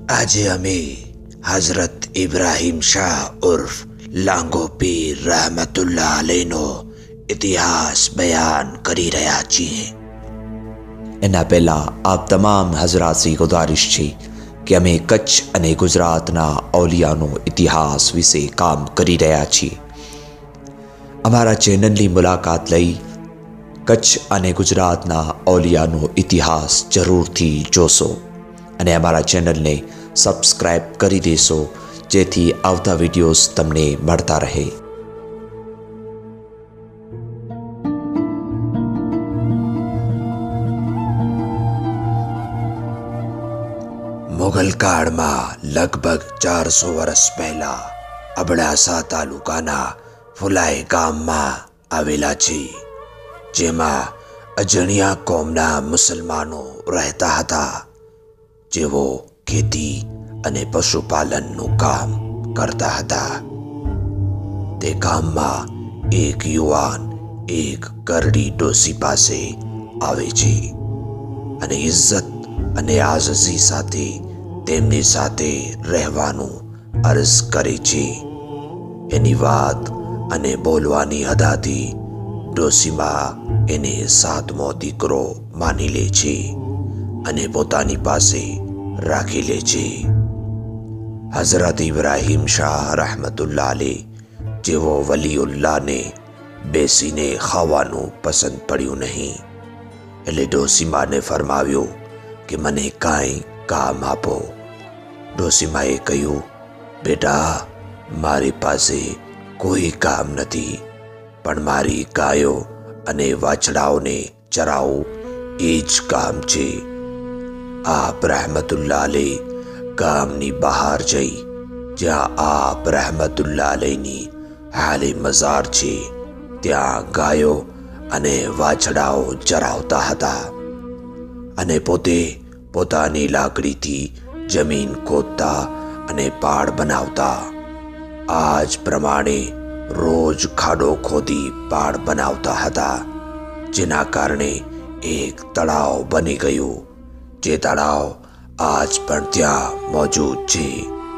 આજે અમે હઝરત ઇબ્રાહિમ શાહ ઉર્ફ લાંગો પીર રહમતુલ્લાહ અલૈનો ઇતિહાસ બયાન કરી રહ્યા છીએ। એના પહેલાં આપ તમામ હઝરાતથી ગુજારિશ છે કે અમે કચ્છ અને ગુજરાતના ઔલિયાનો ઇતિહાસ વિશે કામ કરી રહ્યા છીએ। અમારા ચેનલની મુલાકાત લઈ કચ્છ અને ગુજરાતના ઔલિયાનો ઇતિહાસ જરૂરથી જોશો અને અમારા ચેનલને સબસ્ક્રાઈબ કરી દેશો, જેથી આવતા વિડીયોઝ તમને મળતા રહે। મુગલ કાળમાં લગભગ 400 વર્ષ પહેલા અબડાસા તાલુકાના ફુલાઈ ગામમાં આવેલા છે, જેમાં અજણિયા કોમના મુસલમાનો રહેતા હતા, જેઓ ખેતી અને પશુપાલનનું કામ કરતા હતા। તે ગામમાં એક યુવાન એક કરડી ડોસી પાસે આવે છે અને ઇજ્જત અને આઝઝી સાથે તેમની સાથે રહેવાનું અર્જ કરે છે। એની વાત અને બોલવાની અદાથી ડોસીમાં એને 7મો દીકરો માની લે છે અને પોતાની પાસે રાખી લે છે। હઝરત ઇબ્રાહિમ શાહ રહમતુલ્લાહ અલૈહ જેવો વલીઉલ્લાહને બેસીને ખાવાનું પસંદ પડ્યું નહીં, એટલે ડોસીમાને ફરમાવ્યું કે મને કાંઈ કામ આપો। ડોસીમાએ કહ્યું, બેટા, મારી પાસે કોઈ કામ નથી, પણ મારી ગાયો અને વાછડાઓને ચરાવવું એ જ કામ છે। આપ રહમતુલ્લાહ અલૈહ ગામની બહાર જઈ જ્યાં આપ રહમતુલ્લાહ અલૈહની હાલે મઝાર છે ત્યાં ગાયો અને વાછડાઓ ચરાવતા હતા અને પોતે પોતાની લાકડીથી જમીન ખોદતા અને પાડ બનાવતા। આ જ પ્રમાણે રોજ ખાડો ખોદી પાડ બનાવતા હતા, જેના કારણે એક તળાવ બની ગયું, જે તળાવ આજ પણ ત્યાં મોજૂદ છે।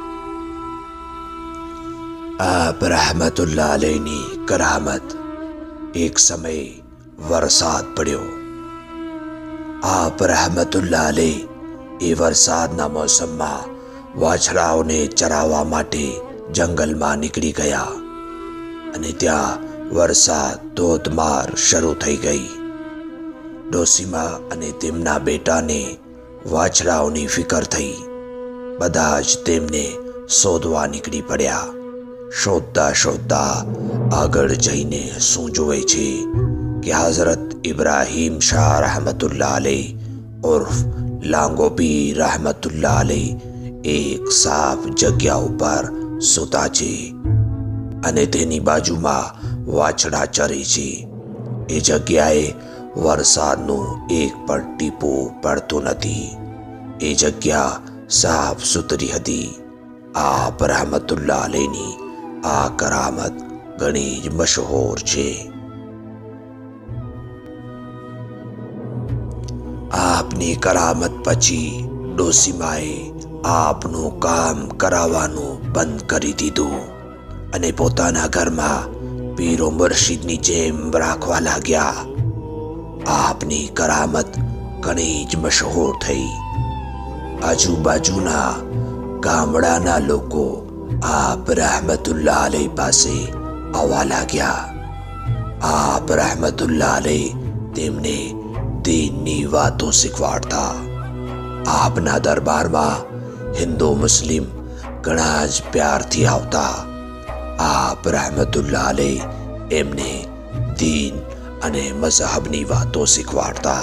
આપ રહમતુલ્લાહ અલૈહની કરામત। એક સમયે વરસાદ પડ્યો। આપ રહમતુલ્લાહ અલૈહ એ વરસાદના મોસમમાં વાછડાઓને ચરાવવા માટે જંગલમાં નીકળી ગયા અને ત્યાં વરસાદ ધોધમાર શરૂ થઈ ગઈ। ડોસીમા અને તેમના બેટાને વાછડાઓની ફિકર થઈ। બધા જ તેમને શોધવા નીકળી પડ્યા। શોધતા શોધતા આગળ જઈને શું જુએ છે કે હઝરત ઇબ્રાહિમ શાહ રહમતુલ્લાહ અલૈહ ઉર્ફ લાંગો પીર રહમતુલ્લાહ અલૈહ એક સાફ જગ્યા ઉપર સૂતા છે અને તેની બાજુમાં વાછડા ચરે છે। એ જગ્યાએ વરસાદનું એક પણ ટીપું પડતું નથી। એ જગ્યા સાફ સુથરી હતી। આપ રહમતુલ્લાહ અલૈહની આ કરામત ઘણી જ મશહૂર છે। આપની કરામત પછી ડોસીમાએ આપનું કામ કરાવવાનું બંધ કરી દીધું અને પોતાના ઘરમાં પીરો મુર્શિદની જેમ રાખવા લાગ્યા। આપની કરામત ઘણી જ મશહૂર થઈ। આજુબાજુના ગામડાના લોકો આપ રહમતુલ્લાહ અલૈહ પાસે આવવા લાગ્યા। આપ રહમતુલ્લાહ અલૈહ તેમને દીનની વાતો શીખવાડતા। આપના દરબારમાં હિન્દુ મુસ્લિમ ઘણા જ પ્યારથી આવતા। આપ રહમતુલ્લાહ અલૈહ એમને દીન અને મઝહબની વાતો શીખવાડતા।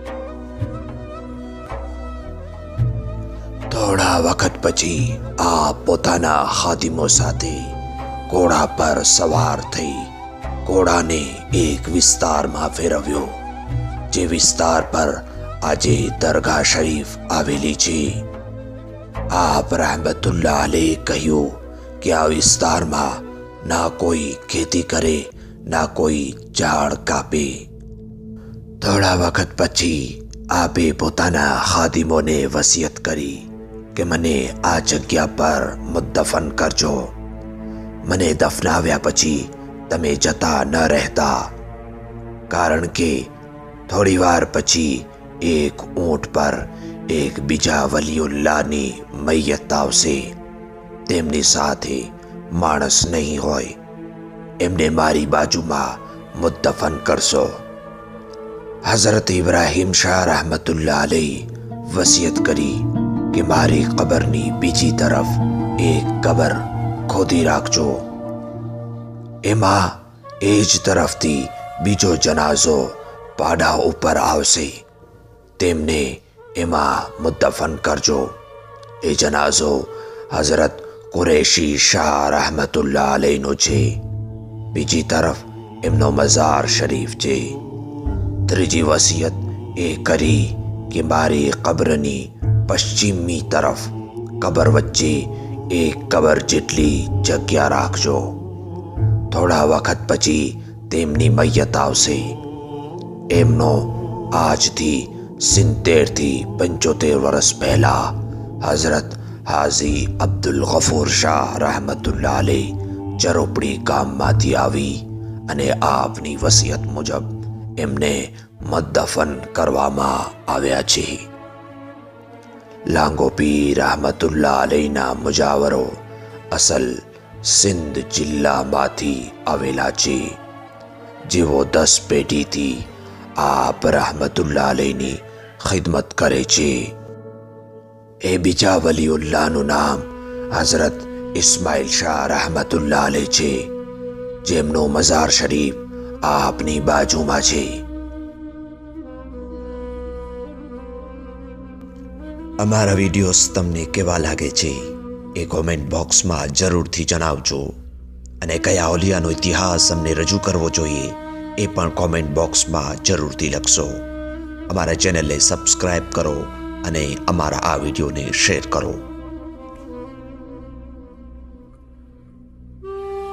થોડા વખત પછી આપ પોતાના ખાદિમો સાથે ઘોડા પર સવાર થઈ ઘોડાને એક વિસ્તારમાં ફેરવ્યો, જે વિસ્તાર પર આજે દરગાહ શરીફ આવેલી છે। આપ રહમતુલ્લાહ અલૈહ કહ્યું કે આ વિસ્તારમાં ના કોઈ ખેતી કરે, ના કોઈ ઝાડ કાપે। થોડા વખત પછી આપે પોતાના ખાદિમોને વસિયત કરી કે મને આ જગ્યા પર મુદ્દફન કરજો. મને દફનાવ્યા પછી તમે જતા ન રહેતા, કારણ કે થોડી વાર પછી એક ઊંટ પર એક બીજા વલીઉલ્લાહની મૈયત આવશે. તેમની સાથે માણસ નહીં હોય. એમને મારી બાજુમાં મુદ્દફન કરશો. હઝરત ઇબ્રાહીમ શાહ રહમતુલ્લાહ અલૈહ વસિયત કરી કે મારી કબરની બીજી તરફ એક કબર ખોદી રાખજો. એમાં એ જ તરફથી બીજો જનાઝો પાડા ઉપર આવશે. તેમને એમાં મુદ્દફન કરજો. એ જનાઝો હઝરત કુરેશી શાહ રહમતુલ્લાહ અલૈહનો છે. બીજી તરફ એમનો મઝાર શરીફ છે. ત્રીજી વસિયત એ કરી કે મારી કબરની પશ્ચિમી તરફ કબર વચ્ચે એક કબર જેટલી જગ્યા રાખજો. થોડા વખત પછી તેમની મૈયત આવશે. એમનો આજથી 70 થી 75 વર્ષ પહેલા હઝરત હાજી અબ્દુલ ગફૂર શાહ રહમતુલ્લાહ અલૈહ ચરોપડી ગામમાંથી આવી અને આપની વસિયત મુજબ એમને મુદ્દફન કરવામાં આવ્યા છે. લાંગોપીર રહમતુલ્લાહ અલૈહના મુજાવરો અસલ સિંધ જિલ્લામાંથી આવેલા છે, જેઓ 10 પેઢીથી આપ રહમતુલ્લાહ અલૈહની ખિદમત કરે છે. એ બીજા વલીઉલ્લાહનું નામ હઝરત ઇસ્માઇલ શાહ રહમતુલ્લાહ અલૈહ છે, જેમનો મઝાર શરીફ આપની બાજુમાં છે. અમારા વિડીયોઝ તમને કેવા લાગે છે એ કોમેન્ટ બોક્સમાં જરૂરથી જણાવજો. અને કયા ઓલિયાનો ઇતિહાસ અમને રજૂ કરવો જોઈએ એ પણ કોમેન્ટ બોક્સમાં જરૂરથી લખશો. અમારા ચેનલને સબસ્ક્રાઇબ કરો અને અમારા આ વિડીયોને શેર કરો.